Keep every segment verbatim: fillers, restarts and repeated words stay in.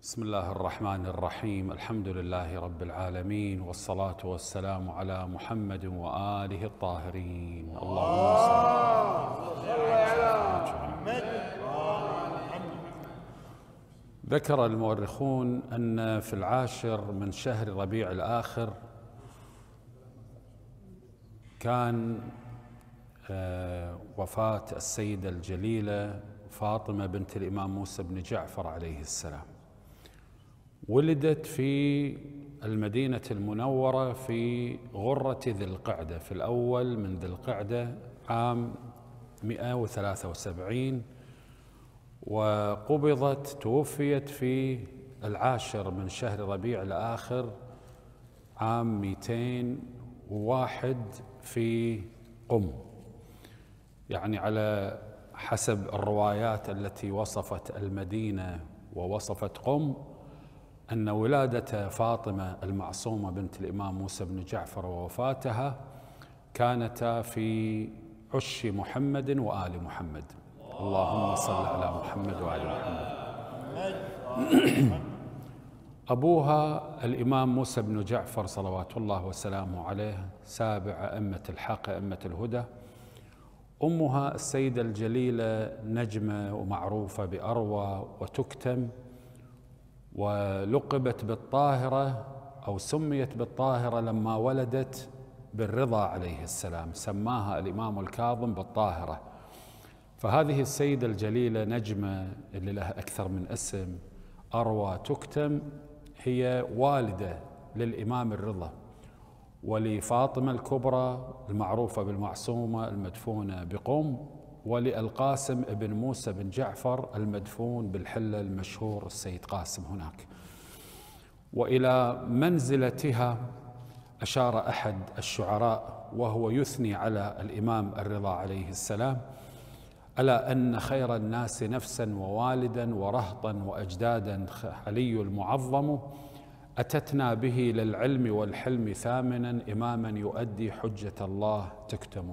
بسم الله الرحمن الرحيم. الحمد لله رب العالمين، والصلاة والسلام على محمد وآله الطاهرين. اللهم صل على محمد. ذكر المؤرخون أن في العاشر من شهر ربيع الآخر كان وفاة السيدة الجليلة فاطمة بنت الإمام موسى بن جعفر عليه السلام. ولدت في المدينة المنورة في غرة ذي القعدة في الأول من ذي القعدة عام مئة وثلاثة وسبعين، وقبضت توفيت في العاشر من شهر ربيع الآخر عام مئتين وواحد في قم. يعني على حسب الروايات التي وصفت المدينة ووصفت قم أن ولادة فاطمة المعصومة بنت الإمام موسى بن جعفر ووفاتها كانتا في عش محمد وآل محمد. اللهم صل على محمد وآل محمد. أبوها الإمام موسى بن جعفر صلوات الله وسلامه عليه سابع أئمة الحق أئمة الهدى. أمها السيدة الجليلة نجمة ومعروفة بأروى وتكتم، ولقبت بالطاهرة أو سميت بالطاهرة لما ولدت بالرضا عليه السلام، سماها الإمام الكاظم بالطاهرة. فهذه السيدة الجليلة نجمة اللي لها أكثر من اسم، أروى تكتم، هي والدة للإمام الرضا ولفاطمة الكبرى المعروفة بالمعصومة المدفونة بقم، وللقاسم ابن موسى بن جعفر المدفون بالحلة المشهور السيد قاسم هناك. وإلى منزلتها أشار أحد الشعراء وهو يثني على الإمام الرضا عليه السلام: ألا أن خير الناس نفسا ووالدا ورهطا وأجدادا علي المعظم، أتتنا به للعلم والحلم ثامنا، إماما يؤدي حجة الله تكتم.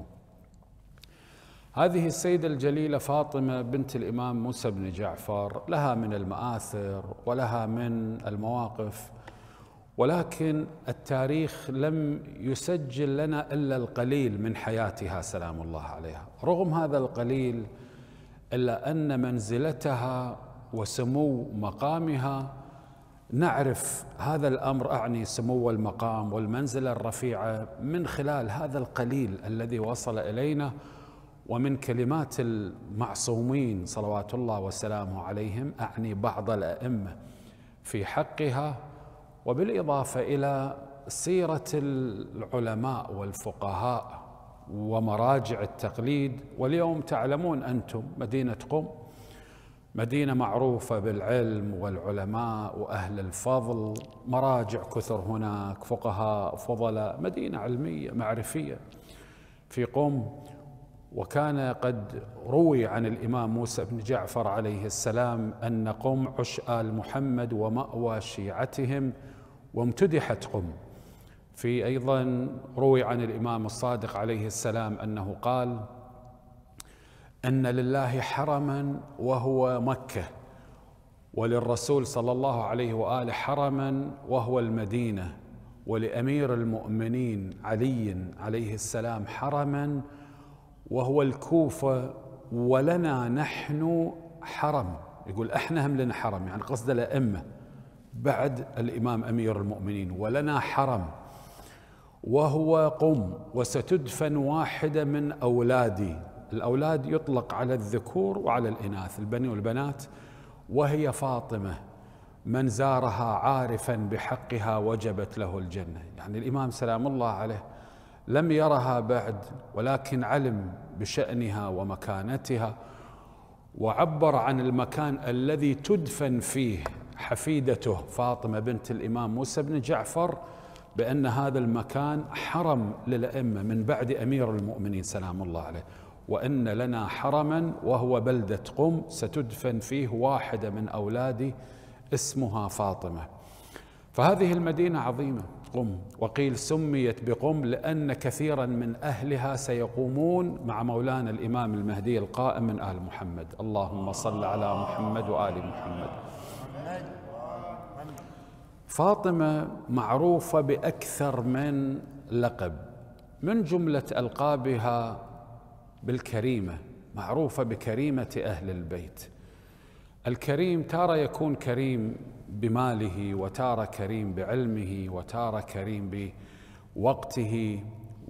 هذه السيدة الجليلة فاطمة بنت الإمام موسى بن جعفر لها من المآثر ولها من المواقف، ولكن التاريخ لم يسجل لنا إلا القليل من حياتها سلام الله عليها. رغم هذا القليل إلا أن منزلتها وسمو مقامها نعرف هذا الأمر، أعني سمو المقام والمنزلة الرفيعة، من خلال هذا القليل الذي وصل إلينا ومن كلمات المعصومين صلوات الله وسلامه عليهم، أعني بعض الأئمة في حقها، وبالإضافة إلى سيرة العلماء والفقهاء ومراجع التقليد. واليوم تعلمون أنتم مدينة قم مدينة معروفة بالعلم والعلماء وأهل الفضل، مراجع كثر هناك، فقهاء فضلاء، مدينة علمية معرفية في قم. وكان قد روي عن الإمام موسى بن جعفر عليه السلام أن قم عش آل محمد ومأوى شيعتهم، وامتدحت قم. في أيضا روي عن الإمام الصادق عليه السلام أنه قال: أن لله حرما وهو مكة، وللرسول صلى الله عليه وآله حرما وهو المدينة، ولأمير المؤمنين علي عليه السلام حرما وهو الكوفة، ولنا نحن حرم. يقول احنا هم لنا حرم، يعني قصد الأئمة بعد الإمام أمير المؤمنين، ولنا حرم وهو قم، وستدفن واحدة من أولادي. الأولاد يطلق على الذكور وعلى الإناث، البني والبنات، وهي فاطمة. من زارها عارفا بحقها وجبت له الجنة. يعني الإمام سلام الله عليه لم يرها بعد، ولكن علم بشأنها ومكانتها، وعبر عن المكان الذي تدفن فيه حفيدته فاطمة بنت الإمام موسى بن جعفر بأن هذا المكان حرم للأئمة من بعد أمير المؤمنين سلام الله عليه، وأن لنا حرما وهو بلدة قم ستدفن فيه واحدة من أولادي اسمها فاطمة. فهذه المدينة عظيمة قم، وقيل سميت بقم لأن كثيرا من أهلها سيقومون مع مولانا الإمام المهدي القائم من آل محمد. اللهم صل على محمد وآل محمد. فاطمة معروفة بأكثر من لقب، من جملة ألقابها بالكريمة، معروفة بكريمة أهل البيت. الكريم تارة يكون كريم بماله، وتارة كريم بعلمه، وتارة كريم بوقته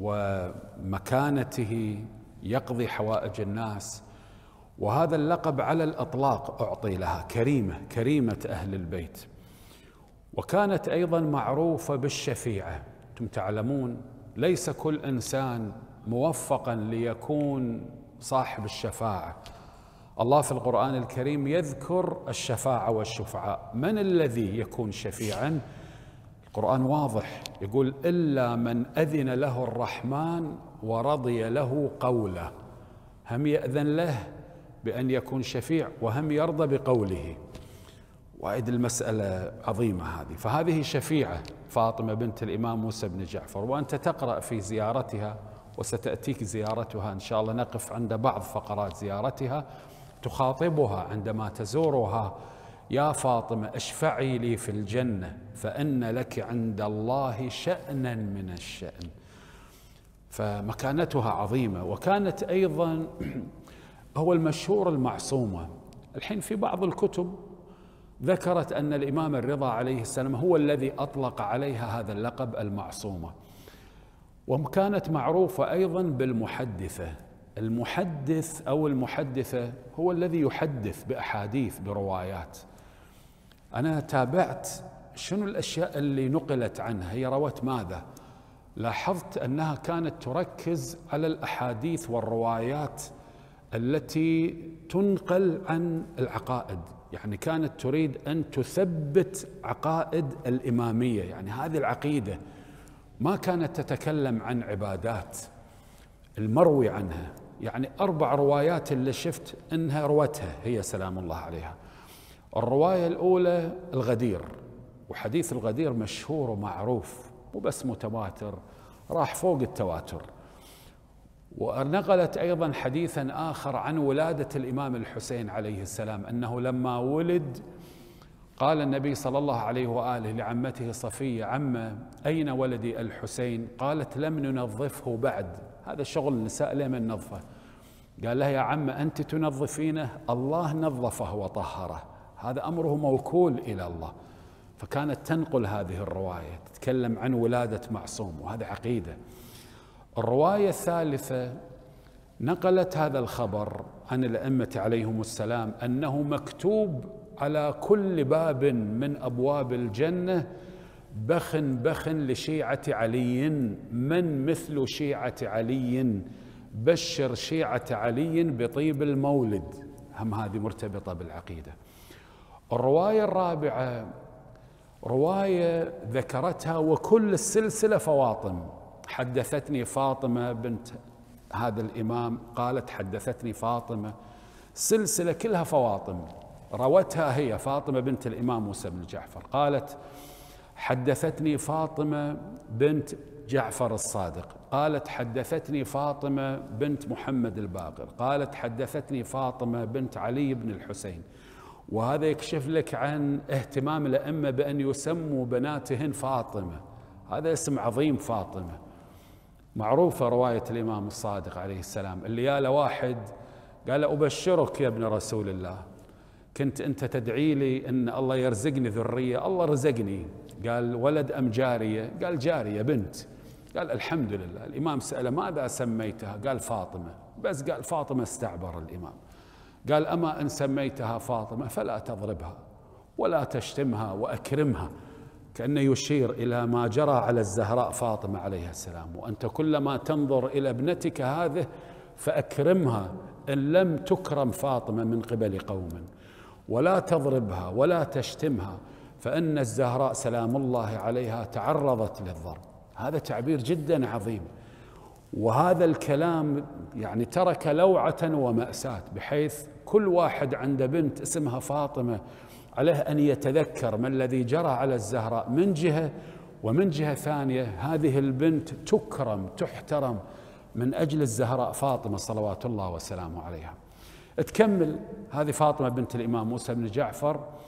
ومكانته، يقضي حوائج الناس. وهذا اللقب على الإطلاق أعطي لها، كريمة، كريمة أهل البيت. وكانت أيضا معروفة بالشفيعة. أنتم تعلمون ليس كل إنسان موفقا ليكون صاحب الشفاعة. الله في القرآن الكريم يذكر الشفاعة والشفعاء. من الذي يكون شفيعا؟ القرآن واضح، يقول إلا من أذن له الرحمن ورضي له قوله. هم يأذن له بأن يكون شفيع، وهم يرضى بقوله. وأيد المسألة عظيمة هذه. فهذه شفيعة فاطمة بنت الإمام موسى بن جعفر، وأنت تقرأ في زيارتها، وستأتيك زيارتها إن شاء الله، نقف عند بعض فقرات زيارتها. تخاطبها عندما تزورها: يا فاطمة اشفعي لي في الجنة فإن لك عند الله شأنا من الشأن. فمكانتها عظيمة. وكانت أيضا هو المشهور المعصومة. الحين في بعض الكتب ذكرت أن الإمام الرضا عليه السلام هو الذي أطلق عليها هذا اللقب المعصومة. وكانت معروفة أيضا بالمحدثة. المحدث أو المحدثة هو الذي يحدث بأحاديث، بروايات. أنا تابعت شنو الأشياء اللي نقلت عنها، هي روت ماذا. لاحظت أنها كانت تركز على الأحاديث والروايات التي تنقل عن العقائد. يعني كانت تريد أن تثبت عقائد الإمامية، يعني هذه العقيدة. ما كانت تتكلم عن عبادات المروي عنها. يعني أربع روايات اللي شفت أنها روتها هي سلام الله عليها. الرواية الأولى الغدير، وحديث الغدير مشهور ومعروف، وبس متواتر، راح فوق التواتر. ونقلت أيضا حديثا آخر عن ولادة الإمام الحسين عليه السلام، أنه لما ولد قال النبي صلى الله عليه وآله لعمته صفية: عمة أين ولدي الحسين؟ قالت: لم ننظفه بعد، هذا شغل النساء لما ننظفه. قال لها: يا عمة أنت تنظفينه، الله نظفه وطهره، هذا أمره موكول إلى الله. فكانت تنقل هذه الرواية، تتكلم عن ولادة معصوم، وهذا عقيدة. الرواية الثالثة نقلت هذا الخبر عن الأئمة عليهم السلام، أنه مكتوب على كل باب من أبواب الجنة: بخ بخ لشيعة علي، من مثل شيعة علي، بشر شيعة علي بطيب المولد. هم هذه مرتبطة بالعقيدة. الرواية الرابعة رواية ذكرتها وكل السلسلة فواطم. حدثتني فاطمة بنت هذا الإمام، قالت حدثتني فاطمة، سلسلة كلها فواطم روتها هي فاطمة بنت الإمام موسى بن جعفر. قالت حدثتني فاطمة بنت جعفر الصادق، قالت حدثتني فاطمة بنت محمد الباقر، قالت حدثتني فاطمة بنت علي بن الحسين. وهذا يكشف لك عن اهتمام الأئمة بأن يسموا بناتهن فاطمة، هذا اسم عظيم فاطمة. معروفة رواية الإمام الصادق عليه السلام اللي ياله واحد قال: أبشرك يا ابن رسول الله، كنت أنت تدعي لي أن الله يرزقني ذرية، الله رزقني. قال: ولد أم جارية؟ قال: جارية بنت. قال: الحمد لله. الإمام سأله: ماذا سميتها؟ قال: فاطمة. بس قال فاطمة استعبر الإمام. قال: أما إن سميتها فاطمة فلا تضربها ولا تشتمها وأكرمها، كأنه يشير إلى ما جرى على الزهراء فاطمة عليها السلام. وأنت كلما تنظر إلى ابنتك هذه فأكرمها، إن لم تكرم فاطمة من قبل قوم، ولا تضربها ولا تشتمها، فإن الزهراء سلام الله عليها تعرضت للضرب. هذا تعبير جدا عظيم. وهذا الكلام يعني ترك لوعة ومأساة، بحيث كل واحد عنده بنت اسمها فاطمة عليه أن يتذكر ما الذي جرى على الزهراء من جهة، ومن جهة ثانية هذه البنت تكرم تحترم من أجل الزهراء فاطمة صلوات الله وسلامه عليها. تكمل هذه فاطمة بنت الإمام موسى بن جعفر.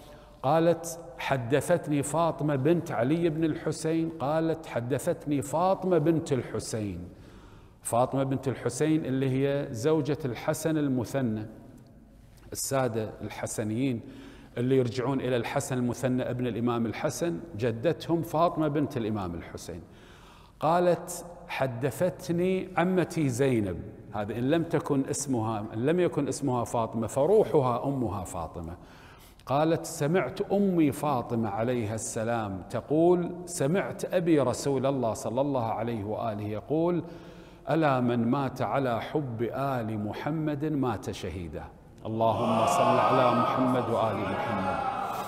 قالت حدثتني فاطمة بنت علي بن الحسين، قالت حدثتني فاطمة بنت الحسين. فاطمة بنت الحسين اللي هي زوجة الحسن المثنى، السادة الحسنيين اللي يرجعون إلى الحسن المثنى ابن الإمام الحسن، جدتهم فاطمة بنت الإمام الحسين. قالت حدثتني عمتي زينب، هذا إن لم تكن اسمها إن لم يكن اسمها فاطمة فروحها أمها فاطمة. قالت سمعت أمي فاطمة عليها السلام تقول سمعت أبي رسول الله صلى الله عليه وآله يقول ألا من مات على حب آل محمد مات شهيدا. اللهم صل على محمد وآل محمد.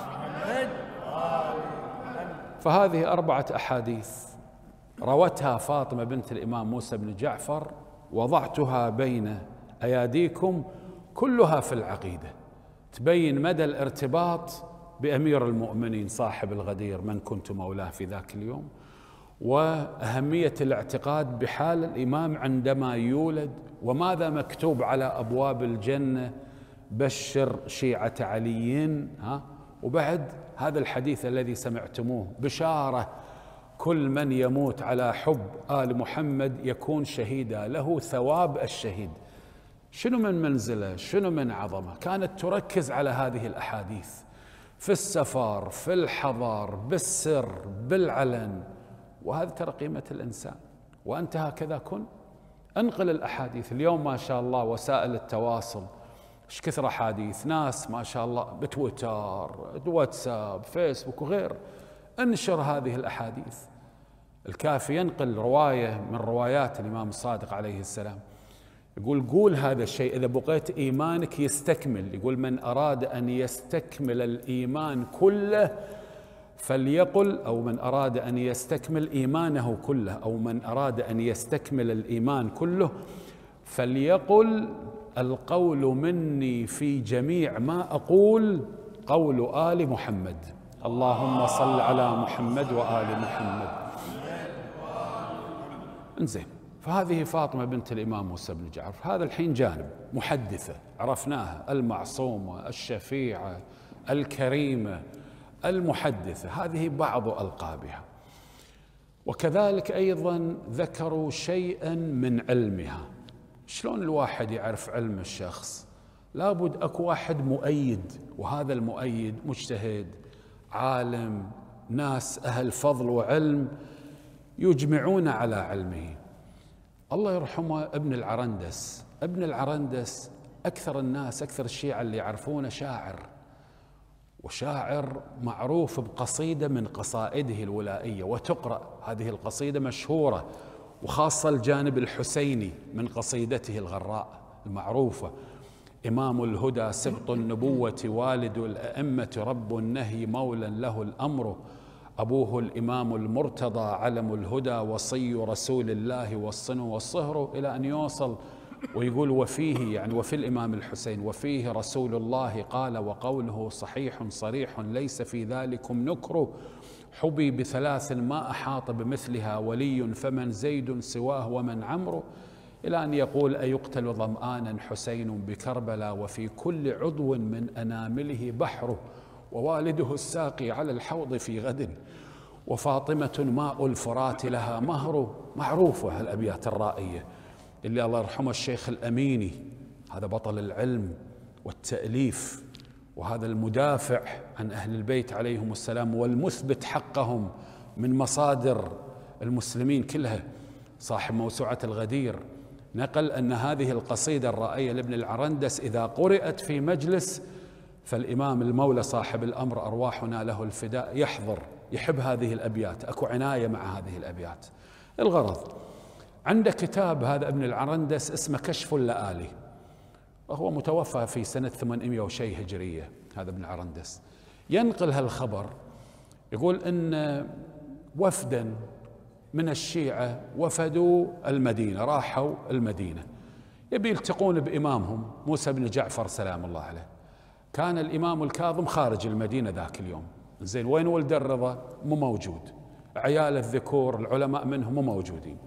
فهذه أربعة أحاديث روتها فاطمة بنت الإمام موسى بن جعفر، وضعتها بين أياديكم، كلها في العقيدة، تبين مدى الارتباط بأمير المؤمنين صاحب الغدير من كنت مولاه في ذاك اليوم، وأهمية الاعتقاد بحال الإمام عندما يولد، وماذا مكتوب على أبواب الجنة بشر شيعة علي. ها وبعد هذا الحديث الذي سمعتموه بشارة كل من يموت على حب آل محمد يكون شهيدا، له ثواب الشهيد. شنو من منزلة، شنو من عظمة. كانت تركز على هذه الأحاديث في السفر، في الحضر، بالسر، بالعلن، وهذا ترى قيمة الإنسان. وأنت هكذا كن، انقل الأحاديث. اليوم ما شاء الله وسائل التواصل ايش كثر أحاديث، ناس ما شاء الله بتويتر، واتساب، فيسبوك وغير، انشر هذه الأحاديث. الكافي ينقل رواية من روايات الإمام الصادق عليه السلام، يقول قول هذا الشيء إذا بقيت إيمانك يستكمل. يقول من أراد أن يستكمل الإيمان كله فليقل، أو من أراد أن يستكمل إيمانه كله، أو من أراد أن يستكمل الإيمان كله فليقل القول مني في جميع ما أقول قول آل محمد. اللهم صل على محمد وآل محمد. انزين، فهذه فاطمة بنت الإمام موسى بن جعفر. هذا الحين جانب محدثة عرفناها، المعصومة، الشفيعة، الكريمة، المحدثة، هذه بعض ألقابها. وكذلك أيضا ذكروا شيئا من علمها. شلون الواحد يعرف علم الشخص؟ لابد أكو واحد مؤيد، وهذا المؤيد مجتهد عالم، ناس أهل فضل وعلم يجمعون على علمه. الله يرحمه ابن العرندس. ابن العرندس أكثر الناس، أكثر الشيعة اللي يعرفونه شاعر، وشاعر معروف بقصيدة من قصائده الولائية، وتقرأ هذه القصيدة مشهورة، وخاصة الجانب الحسيني من قصيدته الغراء المعروفة: إمام الهدى سبط النبوة والد الأئمة رب النهي مولى له الأمر أبوه الإمام المرتضى علم الهدى وصي رسول الله والصنو والصهر، إلى أن يوصل ويقول وفيه، يعني وفي الإمام الحسين، وفيه رسول الله قال وقوله صحيح صريح ليس في ذلكم نكر حبي بثلاث ما أحاط بمثلها ولي فمن زيد سواه ومن عمرو، إلى أن يقول أيقتل ظمآنا حسين بكربلاء وفي كل عضو من أنامله بحره ووالده الساقي على الحوض في غد وفاطمة ماء الفرات لها مهر. معروفة الأبيات الرائية اللي الله يرحمه الشيخ الأميني، هذا بطل العلم والتأليف، وهذا المدافع عن أهل البيت عليهم السلام والمثبت حقهم من مصادر المسلمين كلها، صاحب موسوعة الغدير، نقل أن هذه القصيدة الرائية لابن العرندس إذا قرأت في مجلس فالإمام المولى صاحب الأمر أرواحنا له الفداء يحضر، يحب هذه الأبيات، أكو عناية مع هذه الأبيات. الغرض عنده كتاب هذا ابن العرندس اسمه كشف اللآلي، وهو متوفى في سنة ثمانمئة وشيء هجرية. هذا ابن العرندس ينقل هالخبر، يقول إن وفدا من الشيعة وفدوا المدينة، راحوا المدينة يبي يلتقون بإمامهم موسى بن جعفر سلام الله عليه. كان الإمام الكاظم خارج المدينة ذاك اليوم. زين، وين ولد الرضا؟ مو موجود. عيال الذكور العلماء منهم مو موجودين.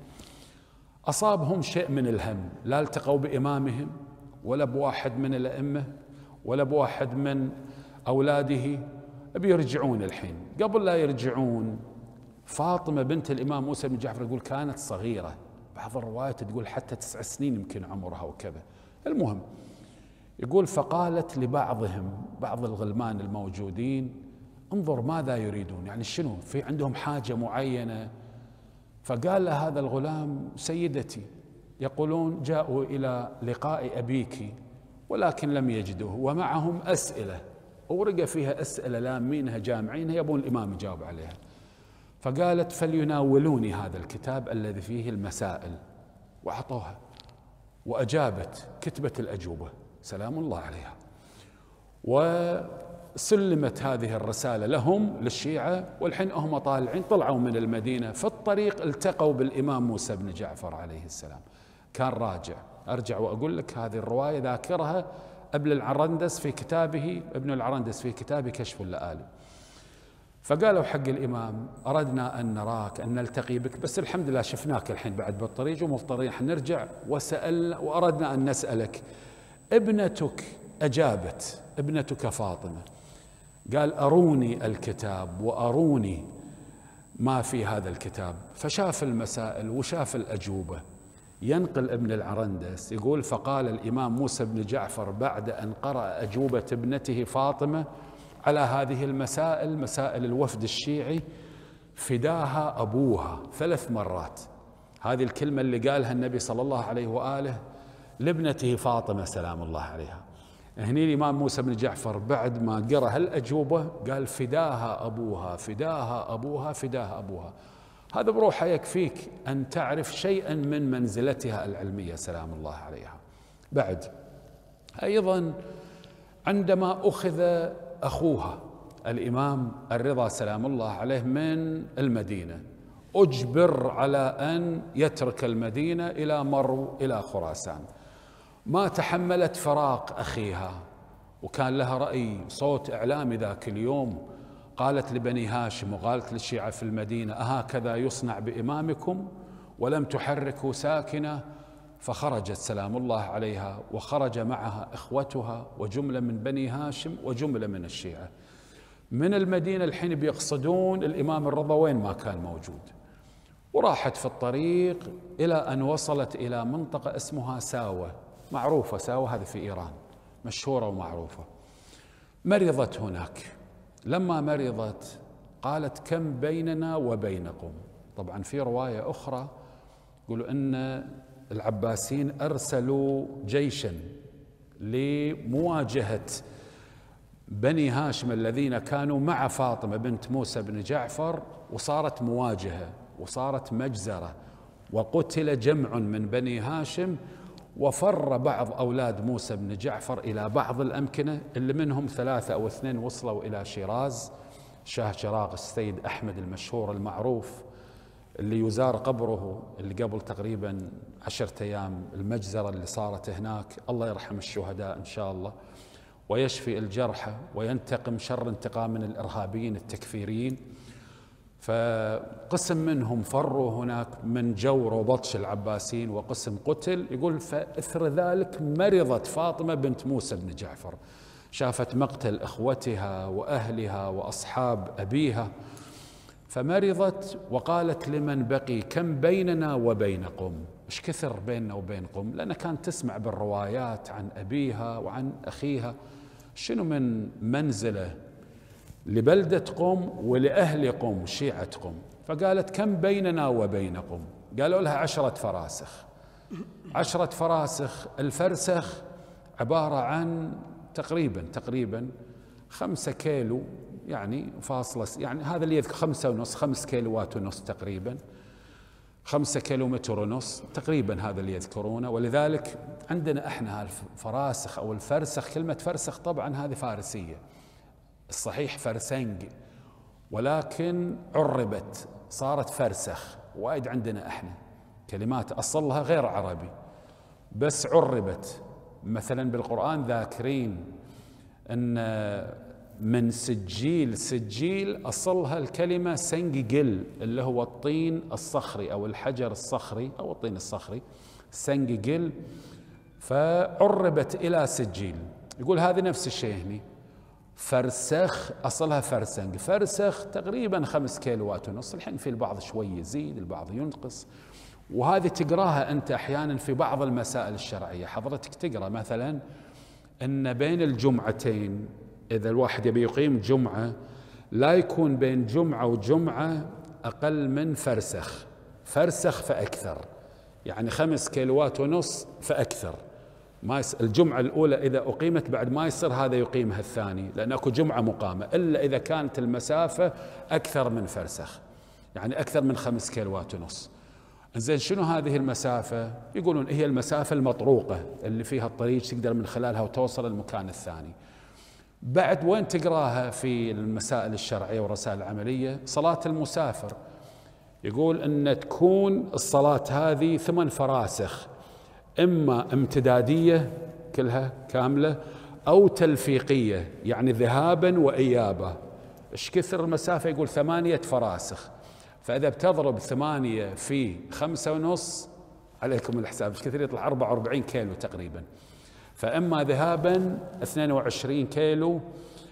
أصابهم شيء من الهم، لا التقوا بإمامهم ولا بواحد من الأئمة ولا بواحد من أولاده، بيرجعون الحين. قبل لا يرجعون فاطمة بنت الإمام موسى بن جعفر يقول كانت صغيرة، بعض الروايات تقول حتى تسع سنين يمكن عمرها وكذا. المهم يقول فقالت لبعضهم، بعض الغلمان الموجودين، انظر ماذا يريدون، يعني شنو في عندهم حاجة معينة. فقال له هذا الغلام سيدتي يقولون جاءوا إلى لقاء أبيك ولكن لم يجدوه ومعهم أسئلة، ورقة فيها أسئلة لامينها جامعينها يبون الإمام يجاوب عليها. فقالت فليناولوني هذا الكتاب الذي فيه المسائل، وأعطوها وأجابت، كتبت الأجوبة سلام الله عليها، وسلمت هذه الرسالة لهم للشيعة. والحين هم طالعين طلعوا من المدينة، في الطريق التقوا بالإمام موسى بن جعفر عليه السلام، كان راجع. أرجع وأقول لك هذه الرواية ذاكرها ابن العرندس في كتابه ابن العرندس في كتابه كشف اللآلي. فقالوا حق الإمام أردنا أن نراك أن نلتقي بك، بس الحمد لله شفناك الحين بعد بالطريق ومضطرين حنرجع، وسأل وأردنا أن نسألك ابنتك أجابت، ابنتك فاطمة. قال أروني الكتاب وأروني ما في هذا الكتاب. فشاف المسائل وشاف الأجوبة. ينقل ابن العرندس يقول فقال الإمام موسى بن جعفر بعد أن قرأ أجوبة ابنته فاطمة على هذه المسائل، مسائل الوفد الشيعي، فداها أبوها ثلاث مرات. هذه الكلمة اللي قالها النبي صلى الله عليه وآله لابنته فاطمة سلام الله عليها. هني الإمام موسى بن جعفر بعد ما قرأ هالأجوبة قال فداها أبوها فداها أبوها فداها أبوها. هذا بروحه يكفيك أن تعرف شيئا من منزلتها العلمية سلام الله عليها. بعد أيضا عندما أخذ أخوها الإمام الرضا سلام الله عليه من المدينة، أجبر على أن يترك المدينة إلى مرو إلى خراسان. ما تحملت فراق أخيها، وكان لها رأي صوت إعلامي ذاك اليوم. قالت لبني هاشم وقالت للشيعة في المدينة أهكذا يصنع بإمامكم؟ ولم تحركوا ساكنة. فخرجت سلام الله عليها وخرج معها إخوتها وجملة من بني هاشم وجملة من الشيعة من المدينة. الحين بيقصدون الإمام الرضا وين ما كان موجود، وراحت في الطريق إلى أن وصلت إلى منطقة اسمها ساوة، معروفة ساوة هذه في إيران مشهورة ومعروفة. مرضت هناك. لما مرضت قالت كم بيننا وبينكم. طبعا في رواية أخرى يقولوا أن العباسيين أرسلوا جيشا لمواجهة بني هاشم الذين كانوا مع فاطمة بنت موسى بن جعفر، وصارت مواجهة وصارت مجزرة، وقتل جمع من بني هاشم، وفر بعض أولاد موسى بن جعفر إلى بعض الأمكنة، اللي منهم ثلاثة أو اثنين وصلوا إلى شيراز. شاه شراغ السيد أحمد المشهور المعروف اللي يزار قبره اللي قبل تقريبا عشرة أيام، المجزرة اللي صارت هناك، الله يرحم الشهداء إن شاء الله ويشفي الجرحى وينتقم شر انتقام من الإرهابيين التكفيريين. فقسم منهم فروا هناك من جور وبطش العباسيين، وقسم قتل. يقول فإثر ذلك مرضت فاطمة بنت موسى بن جعفر، شافت مقتل إخوتها وأهلها وأصحاب أبيها، فمرضت وقالت لمن بقي كم بيننا وبينكم، إيش كثر بيننا وبينكم، لأنها كانت تسمع بالروايات عن أبيها وعن أخيها شنو من منزله لبلدة قم ولأهل قم شيعة قم. فقالت كم بيننا وبينكم؟ قالوا لها عشرة فراسخ. عشرة فراسخ، الفرسخ عبارة عن تقريبا تقريبا خمسة كيلو، يعني فاصلة، يعني هذا اللي يذكر خمسة ونص، خمس كيلوات ونص تقريبا، خمسة كيلومتر ونص تقريبا، هذا اللي يذكرونه. ولذلك عندنا احنا الفراسخ او الفرسخ، كلمة فرسخ طبعا هذه فارسية، الصحيح فرسنج، ولكن عربت صارت فرسخ. وايد عندنا احنا كلمات اصلها غير عربي بس عربت. مثلا بالقرآن ذاكرين ان من سجيل، سجيل أصلها الكلمة سنجل اللي هو الطين الصخري أو الحجر الصخري أو الطين الصخري، سنجل، فعربت إلى سجيل. يقول هذا نفس الشيء هنا. فرسخ أصلها فرسنج، فرسخ تقريبا خمس كيلوات ونص، الحين في البعض شوي يزيد البعض ينقص. وهذه تقراها أنت أحيانا في بعض المسائل الشرعية، حضرتك تقرأ مثلا أن بين الجمعتين إذا الواحد يبي يقيم جمعة لا يكون بين جمعة وجمعة أقل من فرسخ، فرسخ فأكثر، يعني خمس كيلوات ونص فأكثر. ما يس... الجمعة الأولى إذا أقيمت بعد ما يصير هذا يقيمها الثاني، لأن أكو جمعة مقامة، إلا إذا كانت المسافة أكثر من فرسخ، يعني أكثر من خمس كيلوات ونص. زين شنو هذه المسافة؟ يقولون هي المسافة المطروقة اللي فيها الطريق تقدر من خلالها وتوصل المكان الثاني. بعد وين تقراها في المسائل الشرعية والرسائل العملية؟ صلاة المسافر، يقول أن تكون الصلاة هذه ثمان فراسخ، إما امتدادية كلها كاملة أو تلفيقية، يعني ذهابا وإيابة. إيش كثر المسافة؟ يقول ثمانية فراسخ. فإذا بتضرب ثمانية في خمسة ونص عليكم الحساب إيش كثير يطلع أربعة وأربعين كيلو تقريبا. فإما ذهابا اثنين وعشرين كيلو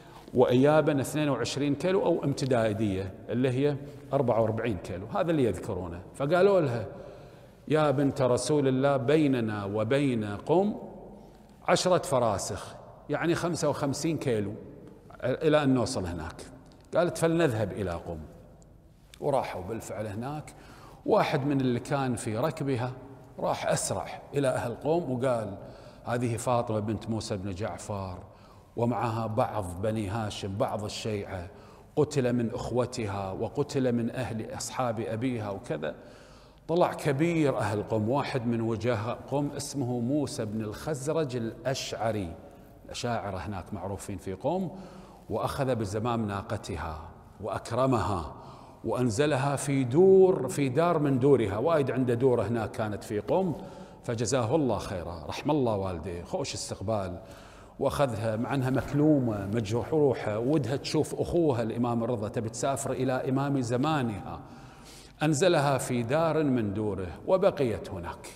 وإيابا اثنين وعشرين كيلو، أو امتدادية اللي هي أربعة وأربعين كيلو. هذا اللي يذكرونه. فقالوا لها يا بنت رسول الله بيننا وبين قم عشرة فراسخ، يعني خمسة وخمسين كيلو إلى أن نوصل هناك. قالت فلنذهب إلى قم. وراحوا بالفعل هناك. واحد من اللي كان في ركبها راح أسرع إلى أهل قوم وقال هذه فاطمة بنت موسى بن جعفر ومعها بعض بني هاشم، بعض الشيعة، قتل من أخوتها وقتل من أهل أصحاب أبيها وكذا. طلع كبير أهل قم، واحد من وجهاء قم اسمه موسى بن الخزرج الأشعري، الأشاعرة هناك معروفين في قم، وأخذ بزمام ناقتها وأكرمها وأنزلها في دور في دار من دورها، وايد عنده دور هناك كانت في قم، فجزاه الله خيرا، رحم الله والديه، خوش استقبال. وأخذها مع أنها مكلومة مجروحة، ودها تشوف أخوها الإمام الرضا، تبي تسافر إلى إمام زمانها. أنزلها في دار من دوره وبقيت هناك،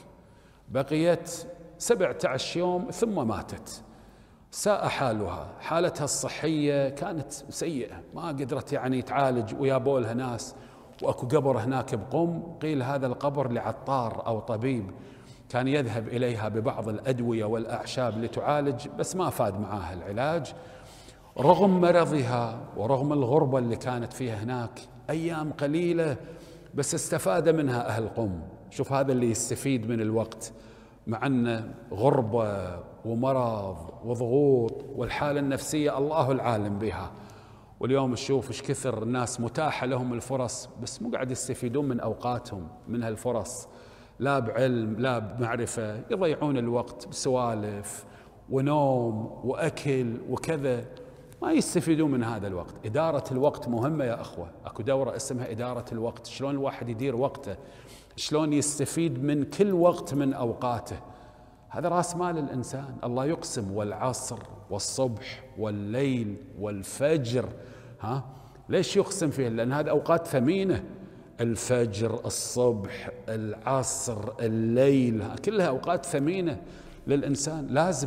بقيت سبعة عشر يوم ثم ماتت. ساء حالها، حالتها الصحية كانت سيئة، ما قدرت يعني تعالج، ويابوا لها ناس. وأكو قبر هناك بقم، قيل هذا القبر لعطار أو طبيب كان يذهب إليها ببعض الأدوية والأعشاب لتعالج، بس ما فاد معاها العلاج. رغم مرضها ورغم الغربة اللي كانت فيها هناك، أيام قليلة بس استفاد منها أهل قم. شوف هذا اللي يستفيد من الوقت، مع أن غربة ومرض وضغوط والحالة النفسية الله العالم بها. واليوم نشوف ايش كثر الناس متاحة لهم الفرص، بس مو قاعد يستفيدون من أوقاتهم من هالفرص، لا بعلم لا بمعرفة، يضيعون الوقت بسوالف ونوم وأكل وكذا، ما يستفيدون من هذا الوقت. إدارة الوقت مهمة يا أخوة، أكو دورة اسمها إدارة الوقت، شلون الواحد يدير وقته، شلون يستفيد من كل وقت من أوقاته. هذا رأس مال الإنسان. الله يقسم والعصر والصبح والليل والفجر، ها ليش يقسم فيه؟ لأن هذه أوقات ثمينة، الفجر، الصبح، العصر، الليل، كلها أوقات ثمينة للإنسان، لازم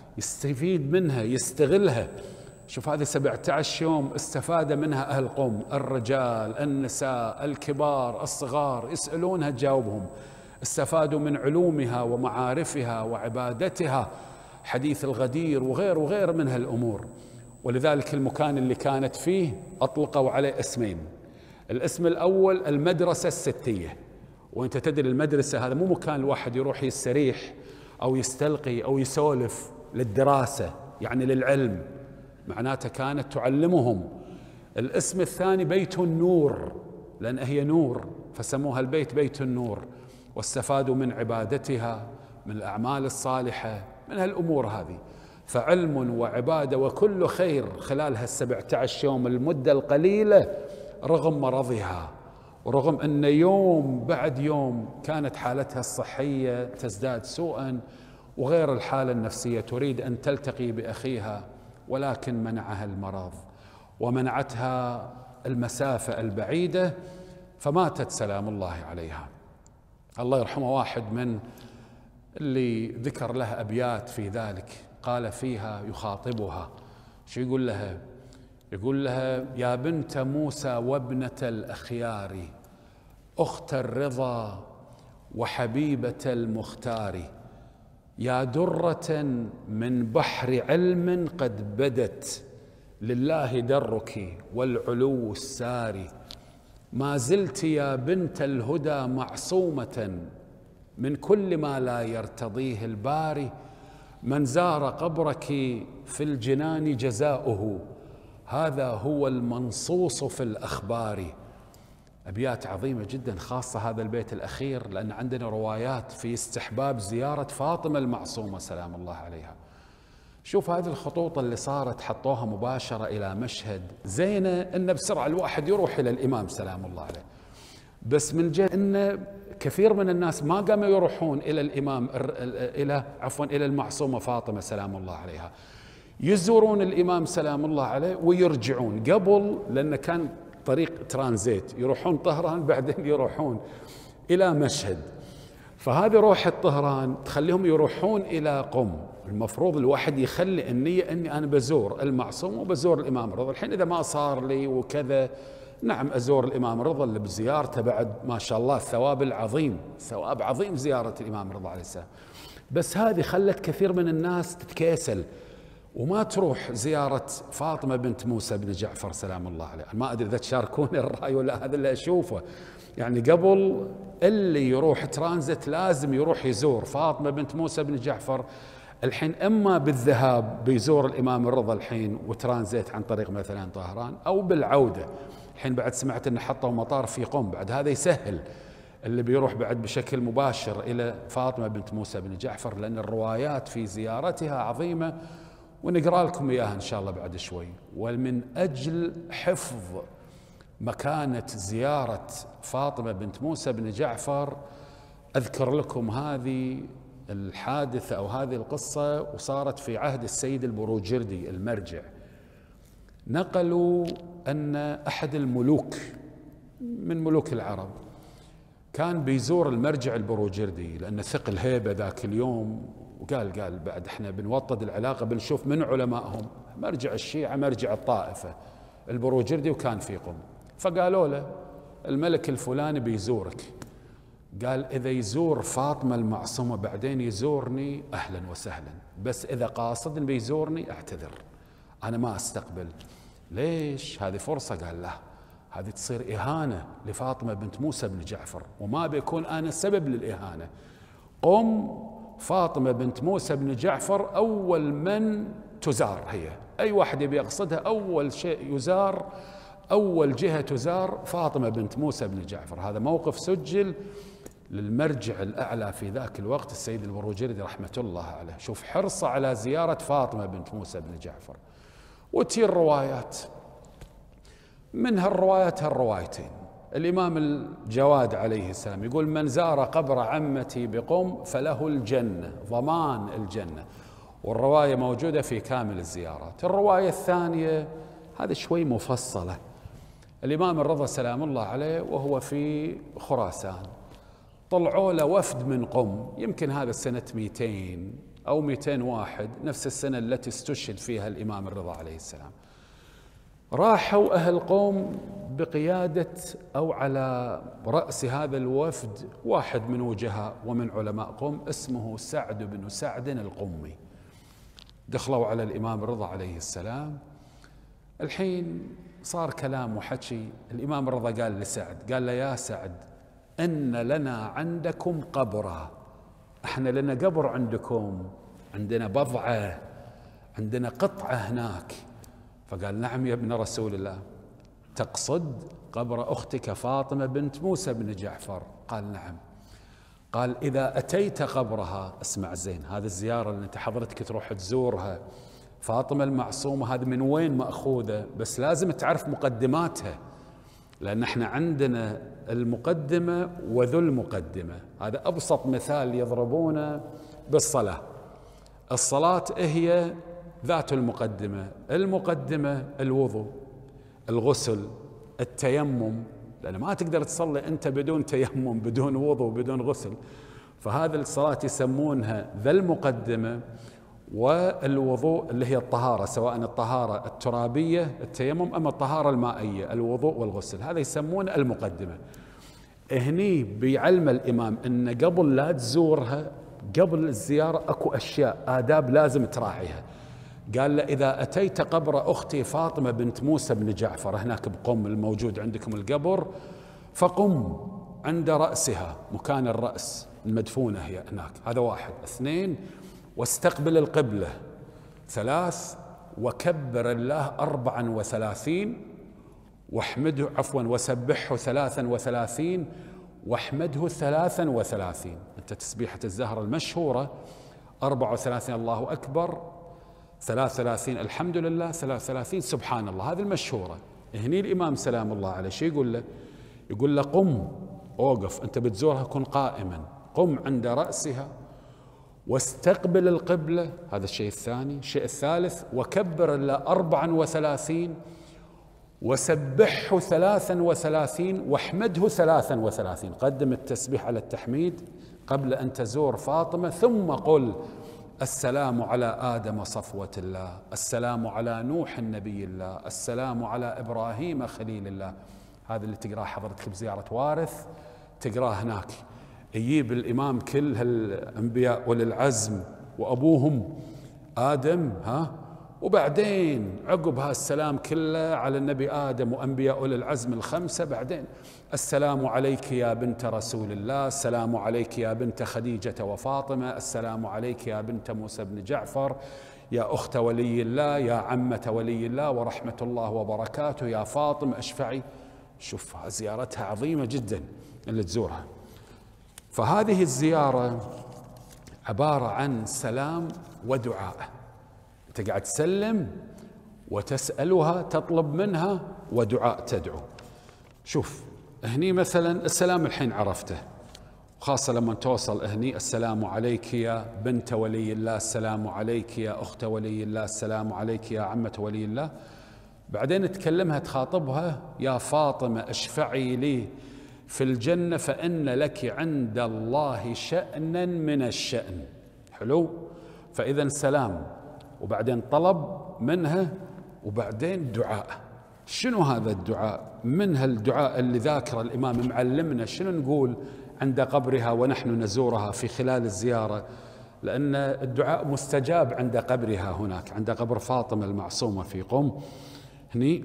يستفيد منها يستغلها. شوف هذه سبعة عشر يوم استفاد منها أهل قم، الرجال، النساء، الكبار، الصغار، يسألونها تجاوبهم، استفادوا من علومها ومعارفها وعبادتها، حديث الغدير وغير وغير من هالأمور. ولذلك المكان اللي كانت فيه أطلقوا عليه اسمين. الاسم الأول المدرسة الستية، وانت تدري المدرسة هذا مو مكان الواحد يروح يستريح أو يستلقي أو يسولف للدراسة، يعني للعلم، معناتها كانت تعلمهم. الاسم الثاني بيت النور، لأن هي نور فسموها البيت بيت النور، واستفادوا من عبادتها، من الأعمال الصالحة، من هالأمور هذه. فعلم وعبادة وكل خير خلال هالسبعة عشر يوم المدة القليلة، رغم مرضها ورغم أن يوم بعد يوم كانت حالتها الصحية تزداد سوءا، وغير الحالة النفسية تريد أن تلتقي بأخيها، ولكن منعها المرض ومنعتها المسافة البعيدة، فماتت سلام الله عليها. الله يرحمه واحد من اللي ذكر لها أبيات في ذلك، قال فيها يخاطبها، شو يقول لها؟ يقول لها: يا بنت موسى وابنة الأخيار، أخت الرضا وحبيبة المختار، يا درة من بحر علم قد بدت، لله درك والعلو الساري، ما زلت يا بنت الهدى معصومة من كل ما لا يرتضيه الباري، من زار قبرك في الجنان جزاؤه، هذا هو المنصوص في الأخبار. أبيات عظيمة جدا، خاصة هذا البيت الأخير، لأن عندنا روايات في استحباب زيارة فاطمة المعصومة سلام الله عليها. شوف هذه الخطوط اللي صارت، حطوها مباشرة إلى مشهد زينة إن بسرعة الواحد يروح إلى الإمام سلام الله عليه، بس من جهة إن كثير من الناس ما قاموا يروحون إلى الإمام إلى عفوا إلى المعصومة فاطمة سلام الله عليها، يزورون الإمام سلام الله عليه ويرجعون قبل، لأن كان طريق ترانزيت، يروحون طهران بعدين يروحون إلى مشهد. فهذه روحة طهران تخليهم يروحون إلى قم. المفروض الواحد يخلي النية أني أنا بزور المعصوم وبزور الإمام الرضا. الحين إذا ما صار لي وكذا، نعم أزور الإمام الرضا اللي بزيارته بعد ما شاء الله الثواب العظيم، ثواب عظيم زيارة الإمام الرضا عليه السلام، بس هذه خلت كثير من الناس تتكاسل وما تروح زيارة فاطمة بنت موسى بن جعفر سلام الله عليه. ما أدري إذا تشاركوني الرأي ولا، هذا اللي أشوفه. يعني قبل اللي يروح ترانزيت لازم يروح يزور فاطمة بنت موسى بن جعفر. الحين إما بالذهاب بيزور الإمام الرضا الحين وترانزيت عن طريق مثلا طهران، أو بالعودة. الحين بعد سمعت أن حطوا مطار في قم، بعد هذا يسهل اللي بيروح بعد بشكل مباشر إلى فاطمة بنت موسى بن جعفر، لأن الروايات في زيارتها عظيمة ونقرأ لكم إياها إن شاء الله بعد شوي. ومن أجل حفظ مكانة زيارة فاطمة بنت موسى بن جعفر أذكر لكم هذه الحادثة أو هذه القصة، وصارت في عهد السيد البروجردي المرجع. نقلوا أن أحد الملوك من ملوك العرب كان بيزور المرجع البروجردي، لأن ثق الهيبة ذاك اليوم، وقال قال بعد احنا بنوطد العلاقة، بنشوف من علمائهم. مرجع الشيعة مرجع الطائفة البروجردي، وكان في قم. فقالوا له الملك الفلاني بيزورك. قال إذا يزور فاطمة المعصومة بعدين يزورني أهلا وسهلا، بس إذا قاصد بيزورني أعتذر، أنا ما أستقبل. ليش؟ هذه فرصة. قال لا، هذه تصير إهانة لفاطمة بنت موسى بن جعفر، وما بيكون أنا السبب للإهانة. قم فاطمة بنت موسى بن جعفر أول من تزار، هي أي واحد يبي يقصدها أول شيء يزار، أول جهة تزار فاطمة بنت موسى بن جعفر. هذا موقف سجل للمرجع الأعلى في ذاك الوقت السيد البروجردي رحمة الله عليه. شوف حرصه على زيارة فاطمة بنت موسى بن جعفر. وتير روايات، من هالروايات هالروايتين. الإمام الجواد عليه السلام يقول: من زار قبر عمتي بقم فله الجنة، ضمان الجنة. والرواية موجودة في كامل الزيارات. الرواية الثانية هذه شوي مفصلة. الإمام الرضا سلام الله عليه وهو في خراسان، طلعوا له وفد من قم، يمكن هذا سنة مئتين أو مئتين وواحد، نفس السنة التي استشهد فيها الإمام الرضا عليه السلام. راحوا أهل قوم بقيادة أو على رأس هذا الوفد واحد من وجهاء ومن علماء قوم اسمه سعد بن سعد القمي. دخلوا على الإمام الرضا عليه السلام. الحين صار كلام وحكي. الإمام الرضا قال لسعد، قال له: يا سعد، إن لنا عندكم قبرا، احنا لنا قبر عندكم، عندنا بضعة، عندنا قطعة هناك. فقال: نعم يا ابن رسول الله، تقصد قبر أختك فاطمة بنت موسى بن جعفر؟ قال: نعم. قال: إذا أتيت قبرها، اسمع زين، هذه الزيارة اللي أنت حضرتك تروح تزورها فاطمة المعصومة، هذه من وين مأخوذة؟ بس لازم تعرف مقدماتها، لأن احنا عندنا المقدمة وذو المقدمة. هذا أبسط مثال يضربونه بالصلاة. الصلاة هي ذات المقدمة، المقدمة الوضوء، الغسل، التيمم، لأن ما تقدر تصلي أنت بدون تيمم، بدون وضوء، بدون غسل. فهذا الصلاة يسمونها ذا المقدمة. والوضوء اللي هي الطهارة، سواء الطهارة الترابية التيمم أما الطهارة المائية الوضوء والغسل، هذا يسمونه المقدمة. هني بيعلم الإمام أن قبل لا تزورها، قبل الزيارة أكو أشياء آداب لازم تراعيها. قال له إذا أتيت قبر أختي فاطمة بنت موسى بن جعفر هناك بقم الموجود عندكم القبر، فقم عند رأسها، مكان الرأس المدفونة هي هناك، هذا واحد. اثنين، واستقبل القبلة. ثلاث، وكبر الله أربعا وثلاثين، واحمده عفوا وسبحه ثلاثا وثلاثين، واحمده ثلاثا وثلاثين. أنت تسبيحة الزهر المشهورة أربعة وثلاثين الله أكبر، ثلاث وثلاثين الحمد لله، ثلاث وثلاثين سبحان الله، هذه المشهورة. هني الإمام سلام الله عليه شو يقول له؟ يقول له قم، أوقف، أنت بتزورها كن قائما، قم عند رأسها واستقبل القبلة، هذا الشيء الثاني. الشيء الثالث، وكبر الله أربعا وثلاثين، وسبحه ثلاثا وثلاثين، واحمده ثلاثا وثلاثين. قدم التسبيح على التحميد قبل أن تزور فاطمة، ثم قل السلام على آدم صفوة الله، السلام على نوح النبي الله، السلام على إبراهيم خليل الله. هذا اللي تقراه حضرتك بزيارة وارث، تقراه هناك. يجيب الإمام كل هالأنبياء وللعزم وأبوهم آدم، ها، وبعدين عقب هالسلام كله على النبي آدم وأنبياء أولي العزم الخمسة، بعدين السلام عليك يا بنت رسول الله، السلام عليك يا بنت خديجة وفاطمة، السلام عليك يا بنت موسى بن جعفر، يا أخت ولي الله، يا عمة ولي الله، ورحمة الله وبركاته، يا فاطمة اشفعي. شوف زيارتها عظيمة جدا اللي تزورها. فهذه الزيارة عبارة عن سلام ودعاء، أنت قاعد تسلم وتسألها، تطلب منها، ودعاء تدعو. شوف هني مثلا السلام الحين عرفته، خاصة لما توصل هني السلام عليك يا بنت ولي الله، السلام عليك يا أخت ولي الله، السلام عليك يا عمة ولي الله. بعدين تكلمها تخاطبها يا فاطمة اشفعي لي في الجنة فإن لك عند الله شأنا من الشأن. حلو. فإذا سلام، وبعدين طلب منها، وبعدين دعاء. شنو هذا الدعاء؟ من هالدعاء اللي ذاكر الإمام معلمنا شنو نقول عند قبرها ونحن نزورها في خلال الزيارة، لأن الدعاء مستجاب عند قبرها هناك، عند قبر فاطمة المعصومة في قم. هني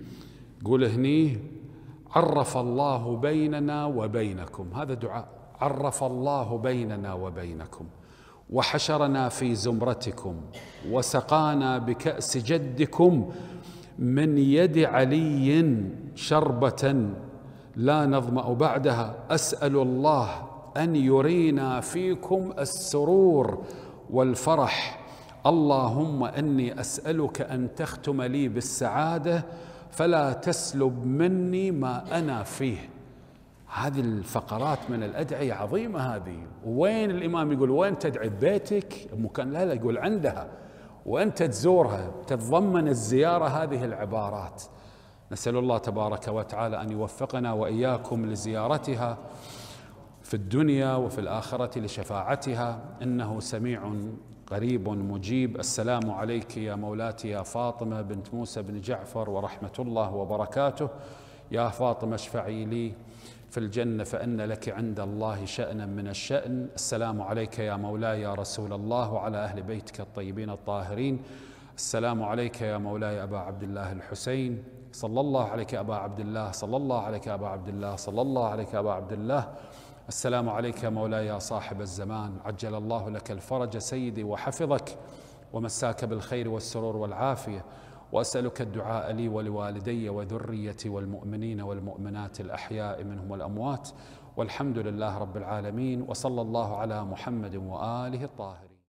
قول هني عرف الله بيننا وبينكم، هذا دعاء. عرف الله بيننا وبينكم وحشرنا في زمرتكم وسقانا بكأس جدكم من يد علي شربة لا نظمأ بعدها. أسأل الله أن يرينا فيكم السرور والفرح. اللهم إني أسألك أن تختم لي بالسعادة فلا تسلب مني ما أنا فيه. هذه الفقرات من الأدعية عظيمة هذه. وين الإمام يقول وين تدعي؟ بيتك مكان؟ لا لا، يقول عندها وأنت تزورها تتضمن الزيارة هذه العبارات. نسأل الله تبارك وتعالى أن يوفقنا وإياكم لزيارتها في الدنيا وفي الآخرة لشفاعتها، إنه سميع قريب مجيب. السلام عليك يا مولاتي يا فاطمة بنت موسى بن جعفر ورحمة الله وبركاته. يا فاطمة اشفعي لي في الجنة فإن لك عند الله شأنا من الشأن. السلام عليك يا مولاي يا رسول الله وعلى أهل بيتك الطيبين الطاهرين. السلام عليك يا مولاي أبا عبد الله الحسين. صلى الله عليك أبا عبد الله، صلى الله عليك أبا عبد الله، صلى الله عليك أبا عبد الله. السلام عليك يا مولاي يا صاحب الزمان، عجل الله لك الفرج سيدي وحفظك ومساك بالخير والسرور والعافية. وأسألك الدعاء لي ولوالدي وذريتي والمؤمنين والمؤمنات الأحياء منهم والأموات، والحمد لله رب العالمين، وصلى الله على محمد وآله الطاهرين.